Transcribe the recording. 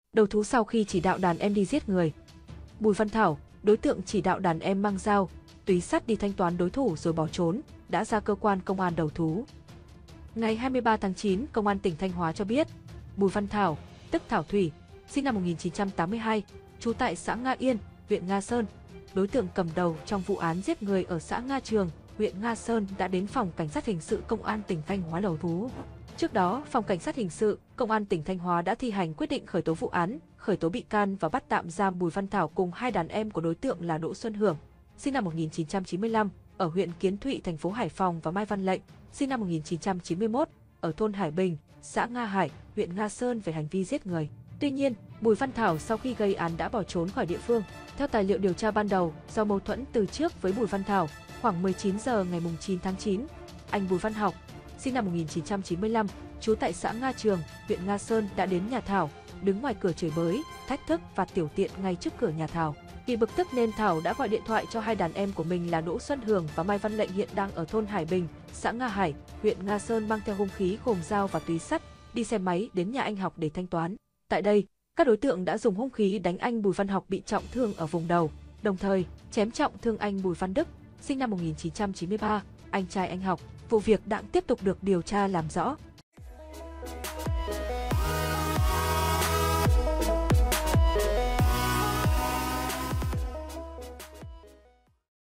Đầu thú sau khi chỉ đạo đàn em đi giết người. Bùi Văn Thảo, đối tượng chỉ đạo đàn em mang dao, túy sắt đi thanh toán đối thủ rồi bỏ trốn, đã ra cơ quan công an đầu thú. Ngày 23 tháng 9, Công an tỉnh Thanh Hóa cho biết, Bùi Văn Thảo, tức Thảo Thủy, sinh năm 1982, trú tại xã Nga Yên, huyện Nga Sơn, đối tượng cầm đầu trong vụ án giết người ở xã Nga Trường, huyện Nga Sơn đã đến Phòng Cảnh sát Hình sự Công an tỉnh Thanh Hóa đầu thú. Trước đó, Phòng Cảnh sát Hình sự Công an tỉnh Thanh Hóa đã thi hành quyết định khởi tố vụ án, khởi tố bị can và bắt tạm giam Bùi Văn Thảo cùng hai đàn em của đối tượng là Đỗ Xuân Hưởng, sinh năm 1995, ở huyện Kiến Thụy, thành phố Hải Phòng và Mai Văn Lệnh, sinh năm 1991, ở thôn Hải Bình, xã Nga Hải, huyện Nga Sơn về hành vi giết người. Tuy nhiên, Bùi Văn Thảo sau khi gây án đã bỏ trốn khỏi địa phương. Theo tài liệu điều tra ban đầu, do mâu thuẫn từ trước với Bùi Văn Thảo, khoảng 19 giờ ngày 9 tháng 9, anh Bùi Văn Học, sinh năm 1995, trú tại xã Nga Trường, huyện Nga Sơn đã đến nhà Thảo, đứng ngoài cửa chửi bới, thách thức và tiểu tiện ngay trước cửa nhà Thảo. Vì bực tức nên Thảo đã gọi điện thoại cho hai đàn em của mình là Đỗ Xuân Hưởng và Mai Văn Lệnh hiện đang ở thôn Hải Bình, xã Nga Hải, huyện Nga Sơn mang theo hung khí gồm dao và túy sắt, đi xe máy đến nhà anh Học để thanh toán. Tại đây, các đối tượng đã dùng hung khí đánh anh Bùi Văn Học bị trọng thương ở vùng đầu, đồng thời chém trọng thương anh Bùi Văn Đức, sinh năm 1993, anh trai anh Học. Vụ việc đang tiếp tục được điều tra làm rõ.